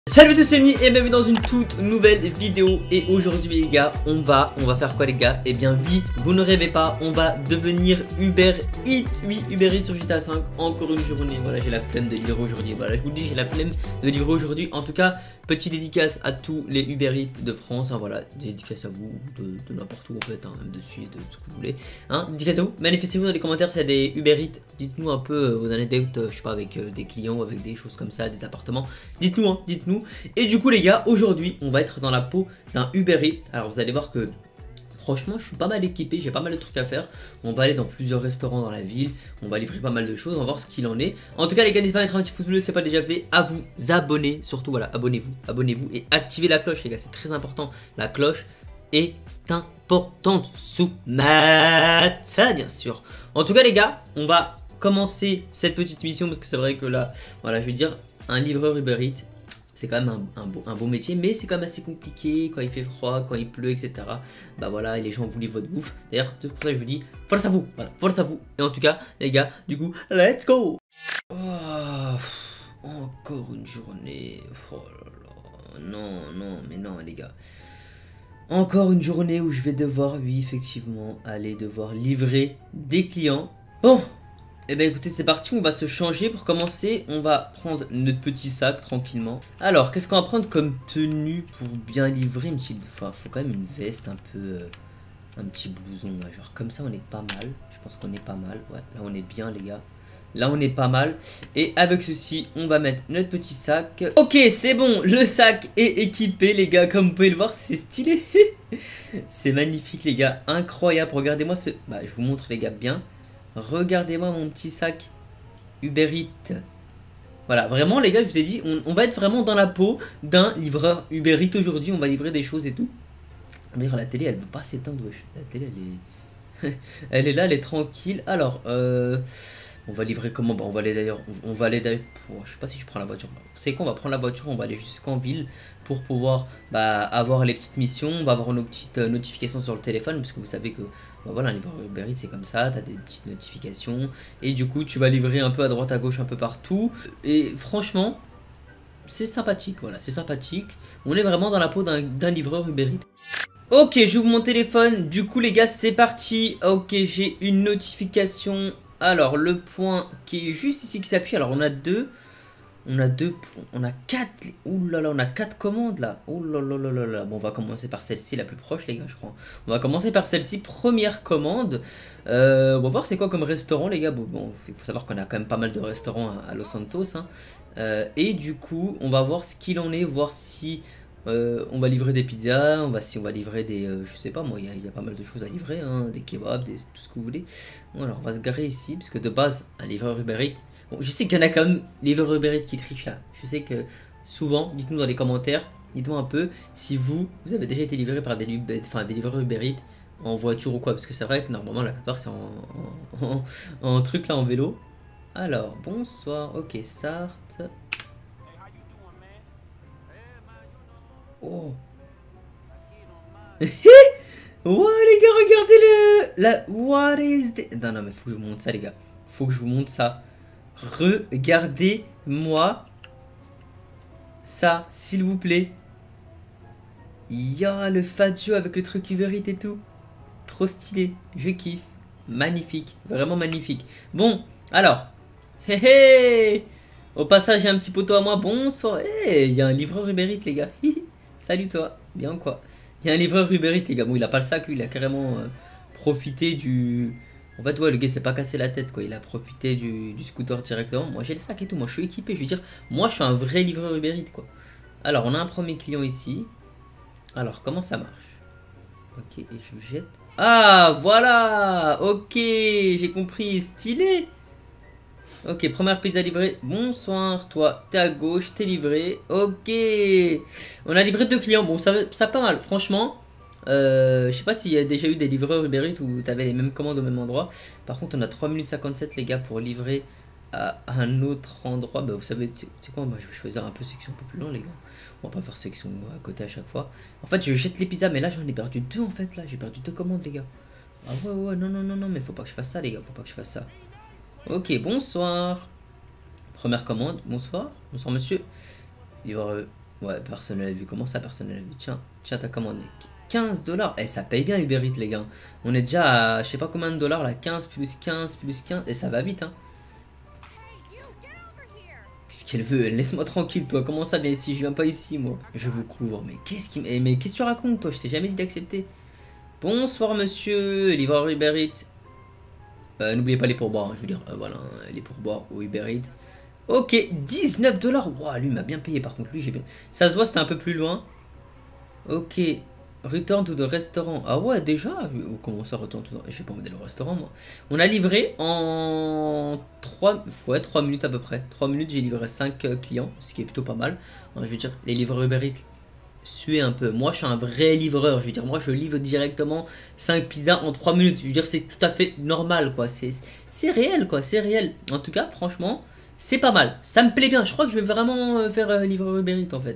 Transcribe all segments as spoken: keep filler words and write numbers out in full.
Salut à tous, c'est Nuit et bienvenue dans une toute nouvelle vidéo. Et aujourd'hui les gars, on va, on va faire quoi les gars? Et eh bien oui, vous ne rêvez pas, on va devenir Uber Eats. Oui, Uber Eats sur G T A cinq, encore une journée. Voilà, j'ai la flemme de livrer aujourd'hui. Voilà, je vous le dis, j'ai la flemme de livrer aujourd'hui. En tout cas, petite dédicace à tous les Uber Eats de France, hein, voilà, dédicace à vous, de, de n'importe où en fait, hein, même de Suisse, de ce que vous voulez, hein, dédicace à vous, manifestez-vous dans les commentaires s'il y a des Uber Eats, dites-nous un peu euh, vos anecdotes, euh, je sais pas, avec euh, des clients ou avec des choses comme ça, des appartements, dites-nous, hein, dites-nous. Et du coup les gars, aujourd'hui, on va être dans la peau d'un Uber Eats. Alors vous allez voir que franchement, je suis pas mal équipé, j'ai pas mal de trucs à faire. On va aller dans plusieurs restaurants dans la ville, on va livrer pas mal de choses, on va voir ce qu'il en est. En tout cas, les gars, n'hésitez pas à mettre un petit pouce bleu si c'est pas déjà fait, à vous abonner, surtout voilà, abonnez-vous, abonnez-vous et activez la cloche, les gars, c'est très important. La cloche est importante sous ça, bien sûr. En tout cas, les gars, on va commencer cette petite mission parce que c'est vrai que là, voilà, je veux dire, un livreur Uber Eats, c'est quand même un, un, beau, un beau métier, mais c'est quand même assez compliqué quand il fait froid, quand il pleut, et cetera. Bah voilà, et les gens vous livrent votre bouffe. D'ailleurs, c'est pour ça que je vous dis, force à vous, voilà, force à vous. Et en tout cas, les gars, du coup, let's go. Oh, encore une journée. Oh là là, non, non, mais non, les gars. Encore une journée où je vais devoir, oui, effectivement, aller devoir livrer des clients. Bon. Eh bien écoutez, c'est parti, on va se changer. Pour commencer, on va prendre notre petit sac tranquillement. Alors, qu'est-ce qu'on va prendre comme tenue pour bien livrer une petite... Enfin, faut quand même une veste, un peu... Euh, un petit blouson, ouais, genre comme ça on est pas mal. Je pense qu'on est pas mal, ouais, là on est bien les gars. Là on est pas mal. Et avec ceci, on va mettre notre petit sac. Ok, c'est bon, le sac est équipé les gars. Comme vous pouvez le voir, c'est stylé. C'est magnifique les gars, incroyable. Regardez-moi ce... Bah, je vous montre les gars bien. Regardez-moi mon petit sac Uber Eats. Voilà, vraiment les gars, je vous ai dit, on, on va être vraiment dans la peau d'un livreur Uber Eats aujourd'hui. On va livrer des choses et tout. D'ailleurs, la télé, elle veut pas s'éteindre, wesh. La télé, elle est... elle est là, elle est tranquille. Alors, euh... on va livrer comment? Bah, on va aller d'ailleurs... On, on va aller d'ailleurs... Je sais pas si je prends la voiture. Vous savez quoi? On va prendre la voiture, on va aller jusqu'en ville pour pouvoir bah, avoir les petites missions. On va avoir nos petites euh, notifications sur le téléphone. Parce que vous savez que... Bah voilà, un livreur Uber Eats c'est comme ça, t'as des petites notifications et du coup tu vas livrer un peu à droite à gauche un peu partout et franchement c'est sympathique, voilà, c'est sympathique. On est vraiment dans la peau d'un livreur Uber Eats. Ok, j'ouvre mon téléphone, du coup les gars c'est parti. Ok, j'ai une notification. Alors le point qui est juste ici qui s'affiche, alors on a deux. On a deux, on a quatre, ouh là là, on a quatre commandes là, ouh là là là là là. Bon, on va commencer par celle-ci, la plus proche les gars, je crois. On va commencer par celle-ci, première commande. Euh, on va voir c'est quoi comme restaurant les gars. Bon, bon il faut savoir qu'on a quand même pas mal de restaurants à, à Los Santos, hein. Euh, et du coup, on va voir ce qu'il en est, voir si euh, on va livrer des pizzas, on va si on va livrer des, euh, je sais pas moi, il y, y a pas mal de choses à livrer, hein, des kebabs, des, tout ce que vous voulez. Bon, alors on va se garer ici parce que de base, un livreur Uber Eats. Bon, je sais qu'il y en a quand même les livreurs Uber Eats qui trichent là. Je sais que souvent, dites-nous dans les commentaires, dites-nous un peu si vous, vous avez déjà été livré par des, enfin, des livreurs Uber Eats en voiture ou quoi. Parce que c'est vrai que normalement la plupart c'est en, en, en, en truc là, en vélo. Alors, bonsoir, ok, start. Oh. Ouais les gars, regardez le... La... What is this? Non, non, mais faut que je vous montre ça les gars. Faut que je vous montre ça. Regardez-moi ça, s'il vous plaît. Ya, le Fazio avec le truc Uber Eats et tout. Trop stylé, je kiffe. Magnifique, vraiment magnifique. Bon, alors. Hé hé. Au passage, il y a un petit poteau à moi. Bonsoir. Hé, il y a un livreur Uber Eats les gars. Salut toi, bien quoi. Il y a un livreur Uber Eats les gars. Bon, il a pas le sac, lui, il a carrément euh, profité du... En fait, ouais, le gars s'est pas cassé la tête, quoi. Il a profité du, du scooter directement. Moi, j'ai le sac et tout. Moi, je suis équipé. Je veux dire, moi, je suis un vrai livreur Uber Eats, quoi. Alors, on a un premier client ici. Alors, comment ça marche? Ok, et je jette. Ah, voilà. Ok, j'ai compris. Stylé. Ok, première pizza livrée. Bonsoir, toi, t'es à gauche, t'es livré. Ok. On a livré deux clients. Bon, ça, ça pas mal, franchement. Euh, je sais pas s'il y a déjà eu des livreurs Uber Eats où t'avais les mêmes commandes au même endroit. Par contre, on a trois minutes cinquante-sept, les gars, pour livrer à un autre endroit. Bah, vous savez, c'est quoi? Moi, je vais choisir un peu ceux qui sont un peu plus loin, les gars. On va pas faire ceux qui sont à côté à chaque fois. En fait, je jette les pizzas, mais là, j'en ai perdu deux, en fait. Là, j'ai perdu deux commandes, les gars. Ah ouais, ouais, non, non, non, non, mais faut pas que je fasse ça, les gars. Faut pas que je fasse ça. Ok, bonsoir. Première commande, bonsoir. Bonsoir monsieur. Livreur Ouais, personne ne l'a vu. Comment ça, personne ne l'a vu? Tiens, tiens, ta commande, mec. quinze dollars. Eh, ça paye bien Uber Eats, les gars. On est déjà à je sais pas combien de dollars là. quinze plus quinze plus quinze. Et ça va vite, hein. Qu'est-ce qu'elle veut? Laisse-moi tranquille, toi. Comment ça, viens ici? Je viens pas ici, moi. Je vous couvre. Mais qu'est-ce qui. Eh, mais qu'est-ce que tu racontes, toi? Je t'ai jamais dit d'accepter. Bonsoir, monsieur. Livreur Uber Eats. Euh, N'oubliez pas les pourboires. Hein, je veux dire, euh, voilà, les pourboires au Uber Eats. Ok, dix-neuf dollars. Wow, lui m'a bien payé par contre. Lui, j'ai bien. Ça se voit, c'était un peu plus loin. Ok. Return to the restaurant. Ah ouais, déjà. Comment ça, return to the... J'ai pas envie d'aller au restaurant, moi. On a livré en trois... Ouais, trois minutes à peu près. trois minutes, j'ai livré cinq clients, ce qui est plutôt pas mal. Hein, je veux dire, les livreurs Uber Eats, suez un peu. Moi, je suis un vrai livreur. Je veux dire, moi, je livre directement cinq pizzas en trois minutes. Je veux dire, c'est tout à fait normal, quoi. C'est réel, quoi. C'est réel. En tout cas, franchement, c'est pas mal. Ça me plaît bien. Je crois que je vais vraiment faire euh, livreur Uber Eats, en fait.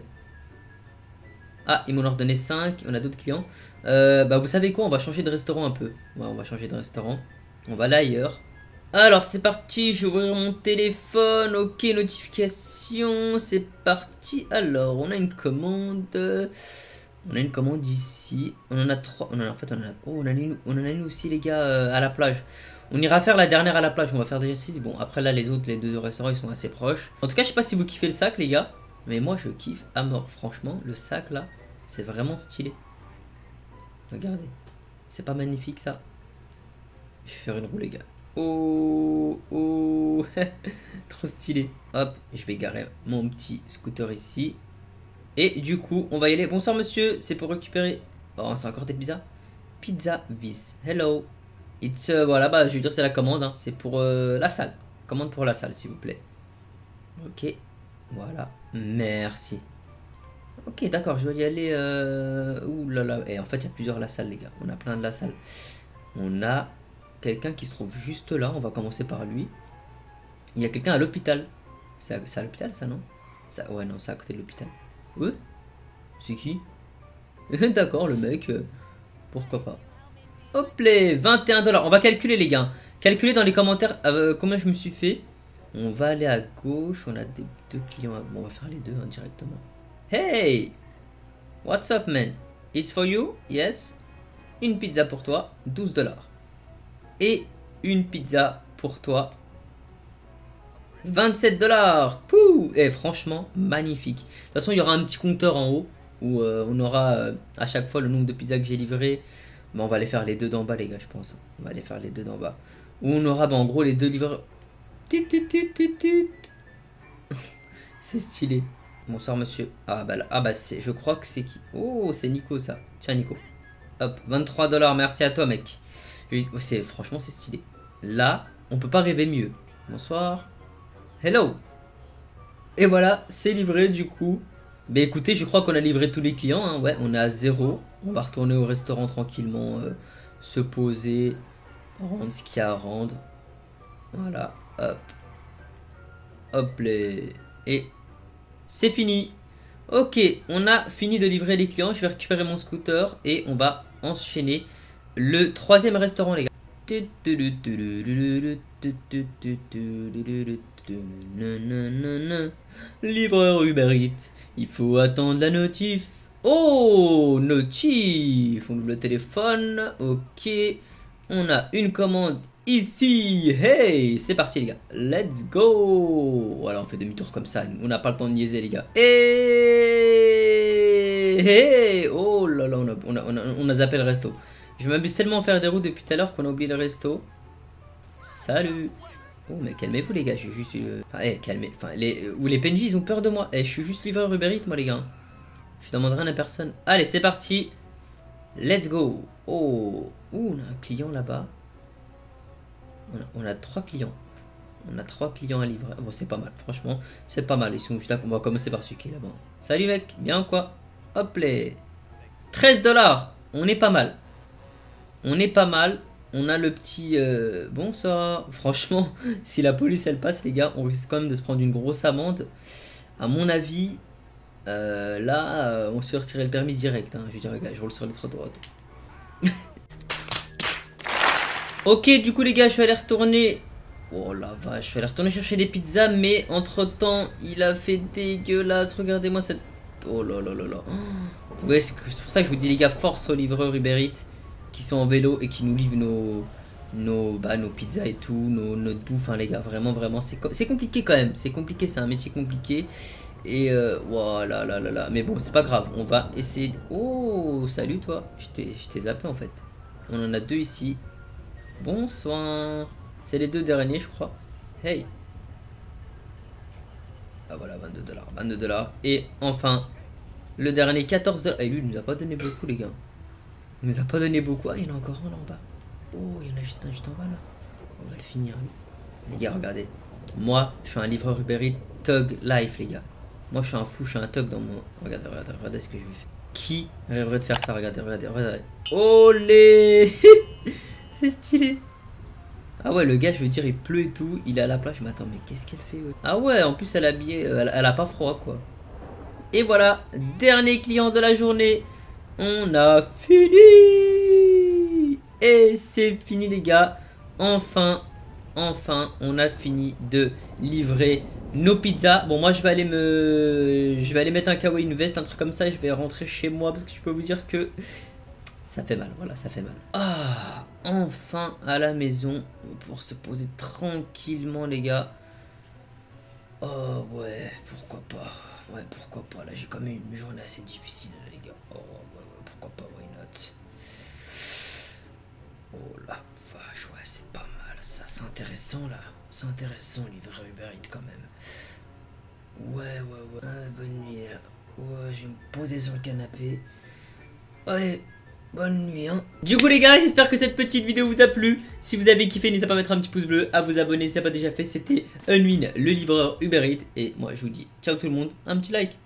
Ah, ils m'ont ordonné cinq. On a d'autres clients. Euh, bah, vous savez quoi? On va changer de restaurant un peu. Ouais, on va changer de restaurant. On va là ailleurs. Alors, c'est parti. Je vais ouvrir mon téléphone. Ok, notification. C'est parti. Alors, on a une commande. On a une commande ici. On en a trois. On en a, en fait, on en a, oh, on en a une, on en a une aussi, les gars, euh, à la plage. On ira faire la dernière à la plage. On va faire déjà six. Bon, après, là, les autres, les deux restaurants, ils sont assez proches. En tout cas, je sais pas si vous kiffez le sac, les gars. Mais moi, je kiffe à mort. Franchement, le sac, là, c'est vraiment stylé. Regardez. C'est pas magnifique, ça? Je vais faire une roue, les gars. Oh, oh. Trop stylé. Hop, je vais garer mon petit scooter ici. Et du coup, on va y aller. Bonsoir, monsieur. C'est pour récupérer... Oh, c'est encore des pizzas. Pizza Vis. Hello. It's... Euh, voilà, bah, je veux dire, c'est la commande. Hein. C'est pour euh, la salle. Commande pour la salle, s'il vous plaît. Ok. Voilà. Merci. Ok, d'accord, je vais y aller. Euh... Ouh là là. Et en fait, il y a plusieurs la salle, les gars. On a plein de la salle. On a quelqu'un qui se trouve juste là. On va commencer par lui. Il y a quelqu'un à l'hôpital. C'est à, à l'hôpital, ça, non? Ça, ouais, non, c'est à côté de l'hôpital. Ouais? C'est qui? D'accord, le mec. Euh... Pourquoi pas? Hop les vingt et un dollars. On va calculer, les gars. Calculez dans les commentaires euh, combien je me suis fait. On va aller à gauche. On a des, deux clients. À... Bon, on va faire les deux hein, directement. Hey! What's up, man? It's for you? Yes? Une pizza pour toi, douze dollars. Et une pizza pour toi, vingt-sept dollars. Pouh! Et franchement, magnifique. De toute façon, il y aura un petit compteur en haut où euh, on aura euh, à chaque fois le nombre de pizzas que j'ai livrées. Mais on va aller faire les deux d'en bas, les gars, je pense. On va aller faire les deux d'en bas. Où on aura bah, en gros les deux livreurs. C'est stylé. Bonsoir, monsieur. Ah bah, ah, bah c'est, je crois que c'est qui? Oh, c'est Nico, ça. Tiens, Nico. Hop, vingt-trois dollars. Merci à toi, mec. C'est, franchement, c'est stylé. Là, on peut pas rêver mieux. Bonsoir. Hello. Et voilà, c'est livré, du coup. Mais écoutez, je crois qu'on a livré tous les clients. Hein. Ouais, on est à zéro. On va retourner au restaurant tranquillement. Euh, se poser. Rendre ce qu'il y a à rendre. Voilà. Hop. Hop les. Et c'est fini. Ok, on a fini de livrer les clients. Je vais récupérer mon scooter et on va enchaîner le troisième restaurant, les gars. Livreur Uber Eats, il faut attendre la notif. Oh, notif. On ouvre le téléphone. Ok, on a une commande ici. Hey, c'est parti, les gars. Let's go. Voilà, on fait demi-tour comme ça. On n'a pas le temps de niaiser, les gars. Et hey, oh là là, on a, on a, on a, on a zappé le resto. Je m'abuse tellement à faire des routes depuis tout à l'heure qu'on a oublié le resto. Salut. Oh, mais calmez-vous, les gars. Je suis juste. Euh... Enfin, hey, calmez. Enfin, les... Ou les P N J, ils ont peur de moi. Eh, je suis juste livreur Uber Eats, moi, les gars. Je demande rien à personne. Allez, c'est parti. Let's go. Oh, oh, on a un client là-bas. On a, on a trois clients. On a trois clients à livrer. Bon, c'est pas mal. Franchement, c'est pas mal. Ils sont juste là. On va commencer par celui qui est là-bas. Salut, mec. Bien ou quoi? Hop, les. treize dollars. On est pas mal. On est pas mal. On a le petit... Euh... Bon, ça... Franchement, si la police, elle passe, les gars, on risque quand même de se prendre une grosse amende. À mon avis, euh, là, euh, on se fait retirer le permis direct. Hein. Je veux dire, regarde, je roule sur les trottoirs. Ok, du coup, les gars, je vais aller retourner... Oh la vache, je vais aller retourner chercher des pizzas. Mais, entre-temps, il a fait dégueulasse. Regardez-moi cette... Oh là là là là. Vous voyez, c'est pour ça que je vous dis les gars, force aux livreurs Uber Eats qui sont en vélo et qui nous livrent nos, nos, bah, nos pizzas et tout, nos, notre bouffe, hein, les gars. Vraiment, vraiment, c'est c'est compliqué quand même. C'est compliqué, c'est un métier compliqué. Et euh, voilà, là, là, là. Mais bon, c'est pas grave. On va essayer. Oh, salut toi. Je t'ai zappé en fait. On en a deux ici. Bonsoir. C'est les deux derniers, je crois. Hey. Ah voilà, vingt-deux dollars. vingt-deux dollars. Et enfin, le dernier, quatorze dollars. Et lui, il nous a pas donné beaucoup, les gars. Il nous a pas donné beaucoup. Ah, il y en a encore un là en bas. Oh, il y en a juste un juste en bas là. On va le finir, lui. Les gars, regardez. Moi, je suis un livreur Uber Eats Thug Life, les gars. Moi, je suis un fou, je suis un thug dans mon. Regardez, regardez, regardez ce que je vais faire. Qui rêverait de faire ça? Regardez, regardez, regardez. Olé. C'est stylé. Ah ouais, le gars, je veux dire, il pleut et tout. Il est à la plage. Mais attends, mais qu'est-ce qu'elle fait? Ouais. Ah ouais, en plus, elle est habillée. Elle, elle a pas froid, quoi. Et voilà, dernier client de la journée. On a fini. Et c'est fini, les gars. Enfin, enfin, on a fini de livrer nos pizzas. Bon, moi, je vais aller me... Je vais aller mettre un kawaii, une veste, un truc comme ça. Et je vais rentrer chez moi parce que je peux vous dire que... Ça fait mal, voilà, ça fait mal. Ah, enfin à la maison pour se poser tranquillement, les gars. Oh ouais, pourquoi pas. Ouais, pourquoi pas. Là, j'ai quand même une journée assez difficile, les gars. Oh ouais, ouais, pourquoi pas, why not. Oh la vache, ouais, c'est pas mal ça. C'est intéressant, là. C'est intéressant, livreur Uber Eats quand même. Ouais, ouais, ouais. Ah, bonne nuit, là. Ouais, je vais me poser sur le canapé. Allez. Bonne nuit, hein. Du coup les gars, j'espère que cette petite vidéo vous a plu. Si vous avez kiffé, n'hésitez pas à mettre un petit pouce bleu, à vous abonner si ce n'est pas déjà fait. C'était Unwin, le livreur Uber Eats. Et moi je vous dis ciao tout le monde, un petit like.